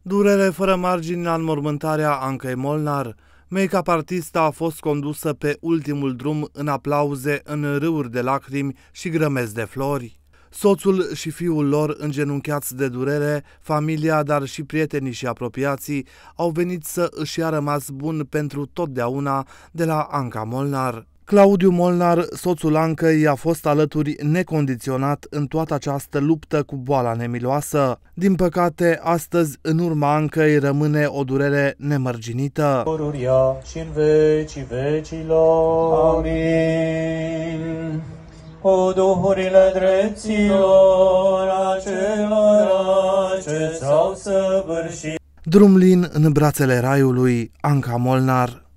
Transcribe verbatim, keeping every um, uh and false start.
Durere fără margini la înmormântarea Ancăi Molnar. Make-up artista a fost condusă pe ultimul drum în aplauze, în râuri de lacrimi și grămezi de flori. Soțul și fiul lor, îngenunchiați de durere, familia, dar și prietenii și apropiații, au venit să își ia rămas bun pentru totdeauna de la Anca Molnar. Claudiu Molnar, soțul Ancăi, a fost alături necondiționat în toată această luptă cu boala nemiloasă. Din păcate, astăzi, în urma Ancăi, rămâne o durere nemărginită. Pururia și în vecii vecilor. Amin. O duhurile drepților acelora ce ți-au săvârșit. Drum lin în brațele raiului, Anca Molnar.